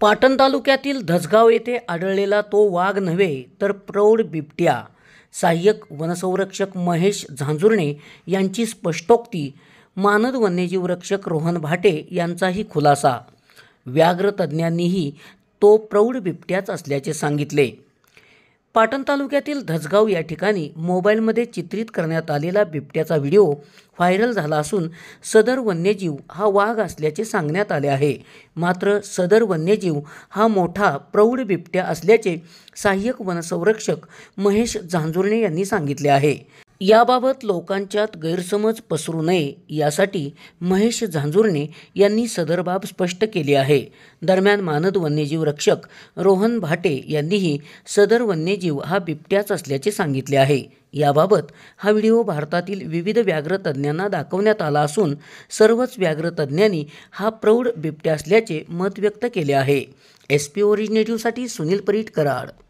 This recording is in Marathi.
पाटण तालुक्यातील धसगाव येथे आढळलेला तो वाघ नव्हे तर प्रौढ बिबट्या. सहाय्यक वनसंरक्षक महेश झांजुर्णे यांची स्पष्टोक्ती. मानद वन्यजीव रक्षक रोहन भाटे यांचाही खुलासा. व्याघ्र तज्ज्ञांनीही तो प्रौढ बिबट्याच असल्याचे सांगितले. पाटण तालुक्यातील धसगाव या ठिकाणी मोबाईलमध्ये चित्रित करण्यात आलेला बिबट्याचा व्हिडिओ व्हायरल झाला असून सदर वन्यजीव हा वाघ असल्याचे सांगण्यात आले आहे. मात्र सदर वन्यजीव हा मोठा प्रौढ बिबट्या असल्याचे सहाय्यक वनसंरक्षक महेश झांजुर्णे यांनी सांगितले आहे. याबाबत लोकांच्यात गैरसमज पसरू नये यासाठी महेश झांजुर्णे यांनी सदर बाब स्पष्ट केली आहे. दरम्यान मानद वन्यजीव रक्षक रोहन भाटे यांनीही सदर वन्यजीव हा बिबट्याच असल्याचे सांगितले आहे. याबाबत हा व्हिडिओ भारतातील विविध व्याघ्र तज्ज्ञांना दाखवण्यात आला असून सर्वच व्याघ्र तज्ज्ञांनी हा प्रौढ बिबट्या असल्याचे मत व्यक्त केले आहे. SP ओरिजिनेटिव्हसाठी सुनील परीट, कराड.